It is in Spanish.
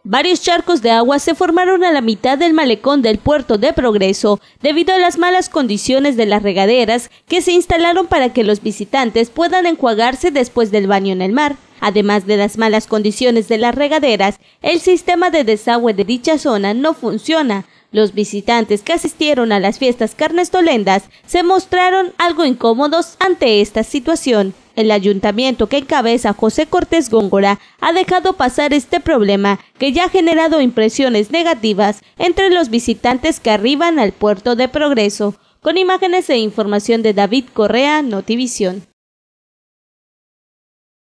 Varios charcos de agua se formaron a la mitad del malecón del puerto de Progreso debido a las malas condiciones de las regaderas que se instalaron para que los visitantes puedan enjuagarse después del baño en el mar. Además de las malas condiciones de las regaderas, el sistema de desagüe de dicha zona no funciona. Los visitantes que asistieron a las fiestas carnestolendas se mostraron algo incómodos ante esta situación. El ayuntamiento que encabeza José Cortés Góngora ha dejado pasar este problema que ya ha generado impresiones negativas entre los visitantes que arriban al puerto de Progreso. Con imágenes e información de David Correa, Notivisión.